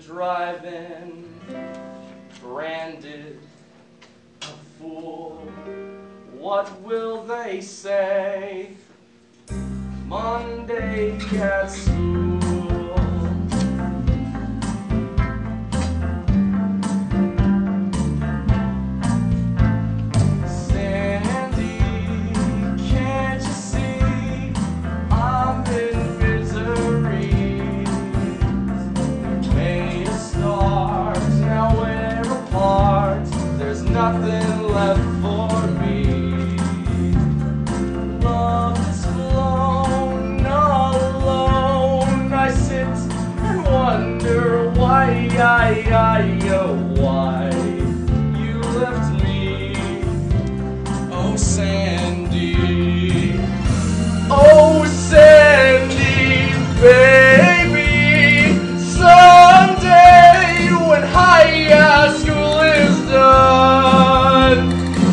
driving, branded a fool. What will they say Monday at school? Sandy, can't you see I'm in misery? Made of stars, now we're apart. There's nothing left for me. Love is flown all alone. I sit and wonder why, why you left me. Oh, Sandy. Oh, Sandy, baby. Someday when high school is done,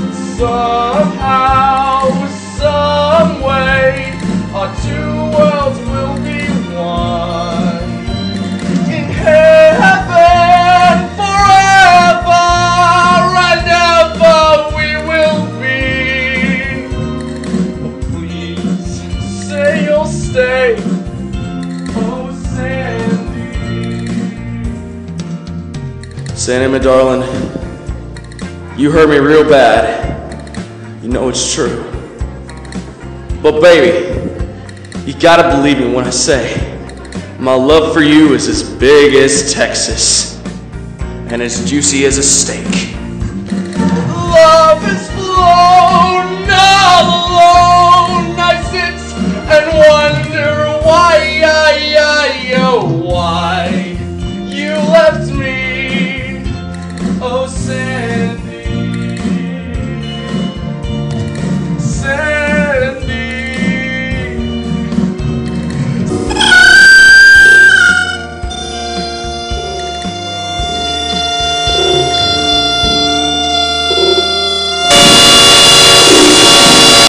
somehow, some way, our two worlds will be one. In heaven forever and ever we will be. Oh, please say you'll stay. Oh, Sandy. Sandy, my darling, you hurt me real bad. You know it's true. But baby, you gotta believe me when I say my love for you is as big as Texas and as juicy as a steak.